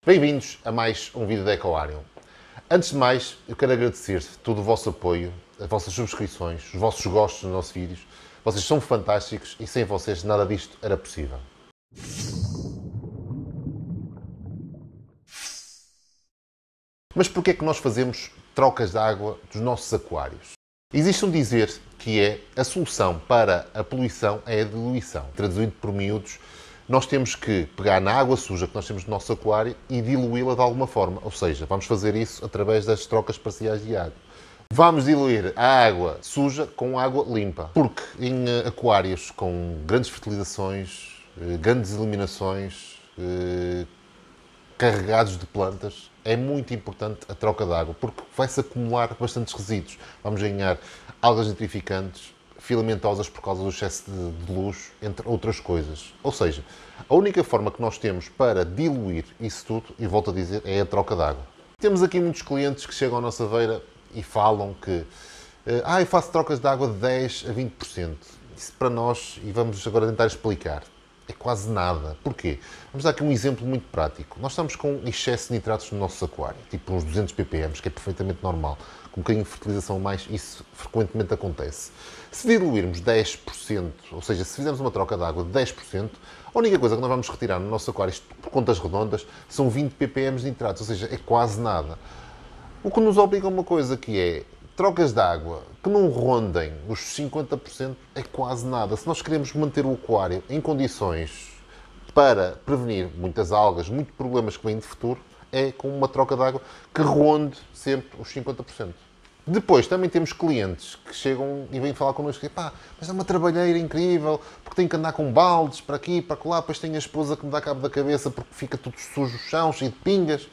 Bem-vindos a mais um vídeo da Ecoarium. Antes de mais, eu quero agradecer todo o vosso apoio, as vossas subscrições, os vossos gostos nos nossos vídeos. Vocês são fantásticos e sem vocês nada disto era possível. Mas porquê é que nós fazemos trocas de água dos nossos aquários? Existe um dizer que é a solução para a poluição é a diluição. Traduzindo por miúdos, nós temos que pegar na água suja que nós temos no nosso aquário e diluí-la de alguma forma. Ou seja, vamos fazer isso através das trocas parciais de água. Vamos diluir a água suja com água limpa. Porque em aquários com grandes fertilizações, grandes eliminações, carregados de plantas, é muito importante a troca de água, porque vai-se acumular bastantes resíduos. Vamos ganhar algas nitrificantes, filamentosas por causa do excesso de luz, entre outras coisas. Ou seja, a única forma que nós temos para diluir isso tudo, e volto a dizer, é a troca de água. Temos aqui muitos clientes que chegam à nossa beira e falam que eu faço trocas de água de 10 a 20%. Isso para nós, e vamos agora tentar explicar, é quase nada. Porquê? Vamos dar aqui um exemplo muito prático. Nós estamos com excesso de nitratos no nosso aquário, tipo uns 200 ppm, que é perfeitamente normal. Com um bocadinho de fertilização a mais, isso frequentemente acontece. Se diluirmos 10%, ou seja, se fizermos uma troca de água de 10%, a única coisa que nós vamos retirar no nosso aquário, isto por contas redondas, são 20 ppm de nitratos, ou seja, é quase nada. O que nos obriga a uma coisa que é trocas de água que não rondem os 50% é quase nada. Se nós queremos manter o aquário em condições para prevenir muitas algas, muitos problemas que vêm de futuro, é com uma troca de água que ronde sempre os 50%. Depois também temos clientes que chegam e vêm falar connosco, mas é uma trabalheira incrível, porque tenho que andar com baldes para aqui, para lá, depois tenho a esposa que me dá cabo da cabeça porque fica tudo sujo os chãos, cheio de pingas.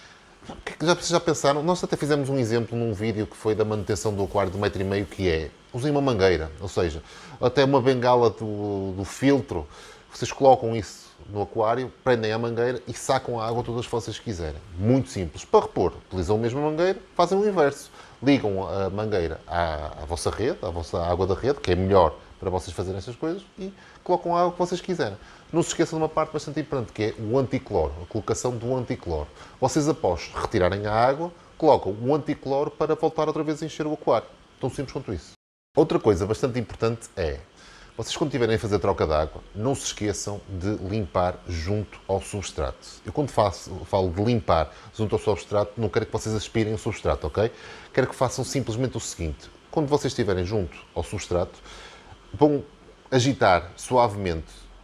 Vocês já pensaram? Nós até fizemos um exemplo num vídeo que foi da manutenção do aquário de 1,5 m, que é, usem uma mangueira, ou seja, até uma bengala do filtro, vocês colocam isso no aquário, prendem a mangueira e sacam a água todas que vocês quiserem. Muito simples. Para repor, utilizam a mesma mangueira, fazem o inverso. Ligam a mangueira à vossa rede, à vossa água da rede, que é melhor para vocês fazerem estas coisas, e colocam a água que vocês quiserem. Não se esqueçam de uma parte bastante importante, que é o anticloro, a colocação do anticloro. Vocês, após retirarem a água, colocam o anticloro para voltar outra vez a encher o aquário. Tão simples quanto isso. Outra coisa bastante importante é, vocês quando estiverem a fazer troca de água, não se esqueçam de limpar junto ao substrato. Eu quando falo de limpar junto ao substrato, não quero que vocês aspirem o substrato, ok? Quero que façam simplesmente o seguinte. Quando vocês estiverem junto ao substrato, vão agitar suavemente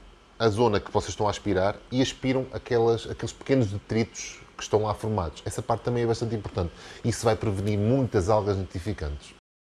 a zona que vocês estão a aspirar e aspiram aqueles pequenos detritos que estão lá formados. Essa parte também é bastante importante. Isso vai prevenir muitas algas nitrificantes.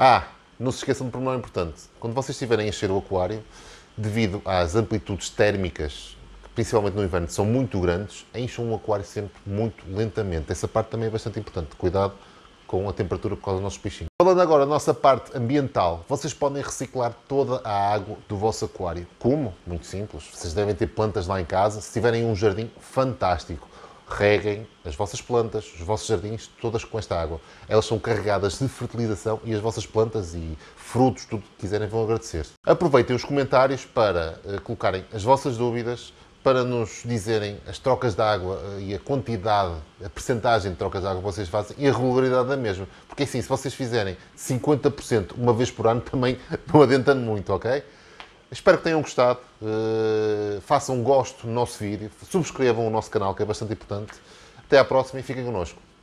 Não se esqueçam de um pormenor importante. Quando vocês estiverem a encher o aquário, devido às amplitudes térmicas, que principalmente no inverno são muito grandes, encham o aquário sempre muito lentamente. Essa parte também é bastante importante. Cuidado com a temperatura por causa dos nossos peixinhos. Falando agora da nossa parte ambiental, vocês podem reciclar toda a água do vosso aquário. Como? Muito simples. Vocês devem ter plantas lá em casa. Se tiverem um jardim, fantástico. Reguem as vossas plantas, os vossos jardins, todas com esta água. Elas são carregadas de fertilização e as vossas plantas e frutos, tudo que quiserem, vão agradecer. Aproveitem os comentários para colocarem as vossas dúvidas, para nos dizerem as trocas de água e a quantidade, a percentagem de trocas de água que vocês fazem e a regularidade da mesma. Porque assim, se vocês fizerem 50% uma vez por ano, também não adiantando muito, ok? Espero que tenham gostado, façam um gosto no nosso vídeo, subscrevam o nosso canal, que é bastante importante. Até à próxima e fiquem connosco.